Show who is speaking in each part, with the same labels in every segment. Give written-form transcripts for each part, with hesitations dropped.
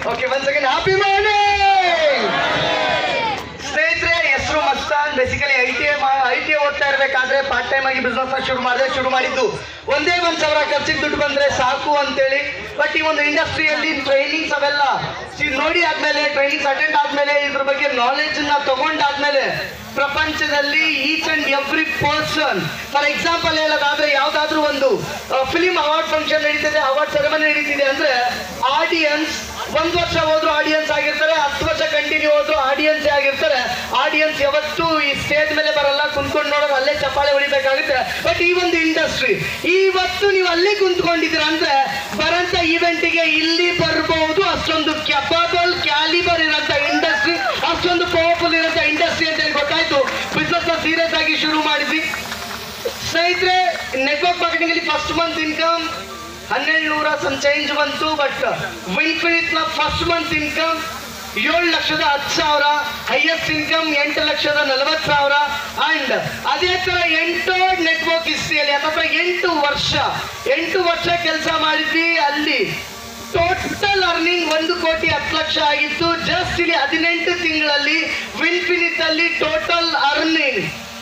Speaker 1: Okay once again happy morning ಸ್ನೇಹಿತರೆ. ಹೆಸರು Mastan. Basically I T ಓದ್ತಾ ಇರಬೇಕಾದ್ರೆ ಪಾರ್ಟ್ ಟೈಮ್ ಆಗಿ ಬಿಸ್ನೆಸ್ ಶುರು ಮಾಡಿದ್ದು ಒಂದೇ 1,000 ಖರ್ಚಿಗೆ ದುಡ್ಡು ಬಂದ್ರೆ ಸಾಕು ಅಂತೇಳಿ. ಬಟ್ ಈ ಒಂದು ಇಂಡಸ್ಟ್ರಿಯಲ್ಲಿ ಟ್ರೈನಿಂಗ್ಸ್ ಅವೆಲ್ಲ ನೋಡಿ ಆದ್ಮೇಲೆ, ಟ್ರೈನಿಂಗ್ಸ್ ಅಟೆಂಡ್ ಆದ್ಮೇಲೆ, ಇದ್ರ ಬಗ್ಗೆ ನಾಲೆಜ್ ನ ತಗೊಂಡಾದ್ಮೇಲೆ ಪ್ರಪಂಚದಲ್ಲಿ each and every person, for example ಹೇಳೋದಾದ್ರೆ ಯಾವ್ದಾದ್ರು ಒಂದು ಫಿಲಿಂ ಅವಾರ್ಡ್ ಫಂಕ್ಷನ್ ನಡೀತಿದೆ, ಅವಾರ್ಡ್ ಸೆರೆಮನಿ ನಡೀತಿದೆ ಅಂದ್ರೆ ಆಡಿಯನ್ಸ್ 1 ವರ್ಷ ಹೋದ್ರು ಆಡಿಯನ್ಸ್ ಆಗಿರ್ತಾರೆ, 10 ವರ್ಷ ಕಂಟಿನ್ಯೂ ಹೋದ್ರು ಆಡಿಯನ್ಸ್ ಆಗಿರ್ತಾರೆ. ಆಡಿಯನ್ಸ್ ಯಾವತ್ತೂ ಈ ಸ್ಟೇಜ್ ಮೇಲೆ ಬರಲ್ಲ, ಕುಂತ್ಕೊಂಡು ನೋಡೋರು, ಅಲ್ಲೇ ಚಪ್ಪಾಳೆ ಹೊಡಿಬೇಕಾಗುತ್ತೆ. ಬಟ್ ಈ ಒಂದು ಇಂಡಸ್ಟ್ರಿ ಇವತ್ತು ನೀವು ಅಲ್ಲಿ ಕುಂತ್ಕೊಂಡಿದ್ದೀರ ಅಂದ್ರೆ ಬರಂತ ಈವೆಂಟ್ಗೆ ಇಲ್ಲಿ ಬರ್ಬಹುದು. ಅಷ್ಟೊಂದು ಕ್ಯಾಲಿಬರ್ ಇರೋಂಥ ಇಂಡಸ್ಟ್ರಿ, ಅಷ್ಟೊಂದು ಪವರ್ಫುಲ್ ಇರೋಂಥ ಇಂಡಸ್ಟ್ರಿ ಅಂತ ಹೇಳಿ ಗೊತ್ತಾಯ್ತು. ಬಿಸ್ನೆಸ್ ನ ಸೀರಿಯಸ್ ಆಗಿ ಶುರು ಮಾಡಿದ್ವಿ ಸ್ನೇಹಿತರೆ. ನೆಟ್ವರ್ಕ್ ಮಾರ್ಕೆಟಿಂಗ್ ಅಲ್ಲಿ ಫಸ್ಟ್ ಮಂತ್ ಇನ್ಕಮ್ 1,200 ಚೇಂಜ್ ಬಂತು. ಬಟ್ ವಿನ್ಫಿನಿಟ್ ನ first month income 7,10,000, highest income 8,40,000. And ಅದೇ ತರ ಎಂಟೋಡ್ ನೆಟ್ವರ್ಕ್ ಹಿಸ್ಟ್ರಿಯಲ್ಲಿ ಅಥವಾ 8 ವರ್ಷ ಕೆಲಸ ಮಾಡಿದ್ವಿ. ಅಲ್ಲಿ ಟೋಟಲ್ ಅರ್ನಿಂಗ್ 1,10,00,000 ಆಗಿತ್ತು. ಜಸ್ಟ್ ಇಲ್ಲಿ 18 ತಿಂಗಳಲ್ಲಿ ವಿನ್ಫಿನಿಟ್ ಅಲ್ಲಿ ಟೋಟಲ್ ಅರ್ನಿಂಗ್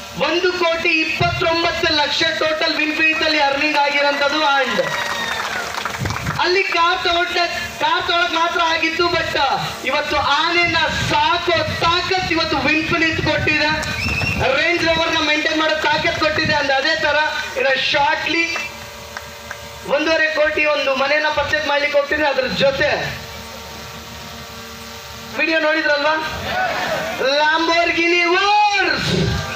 Speaker 1: 1,29,00,000 ಟೋಟಲ್ ವಿನ್ಫಿನಿಟ್ ಅಲ್ಲಿ ಅರ್ನಿಂಗ್ ಆಗಿರೋಂಥದ್ದು. ಅಂಡ್ ಅಲ್ಲಿ ಕಾರ್ ತಗೊಳಕ್ ಮಾತ್ರ ಆಗಿತ್ತು. ಬಟ್ ಇವತ್ತು ಆನೆನ ಸಾಕೋ ತಾಕತ್ ಇವತ್ತು ವಿನ್ಫಿನಿಟ್ ಕೊಟ್ಟಿದೆ. ರೇಂಜ್ ರೋವರ್ ನ ಮೇಂಟೈನ್ ಮಾಡೋ ತಾಕತ್ ಕೊಟ್ಟಿದೆ. ಅಂಡ್ ಅದೇ ತರ ಶಾರ್ಟ್ಲಿ 1.5 ಕೋಟಿ ಒಂದು ಮನೆಯನ್ನ ಪರ್ಚೇಸ್ ಮಾಡ್ಲಿಕ್ಕೆ ಹೋಗ್ತೀನಿ. ಅದ್ರ ಜೊತೆ ವಿಡಿಯೋ ನೋಡಿದ್ರಲ್ವಾ, ಲ್ಯಾಂಬೋರ್ಗಿನಿ ವರ್ಸ್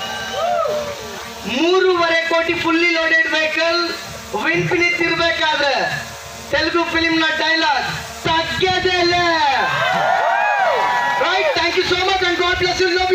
Speaker 1: 3.5 ಕೋಟಿ ಫುಲ್ಲಿ ಲೋಡೆಡ್ ವೆಹಿಕಲ್ ವಿನ್ಫಿನಿಟ್ ಇರ್ಬೇಕಾದ್ರೆ ತೆಲುಗು ಫಿಲಿಂ ನ ಡೈಲಾಗ್ ತಗ್ಗದೆಲೆ. Right, thank you so much and god bless you. Love you.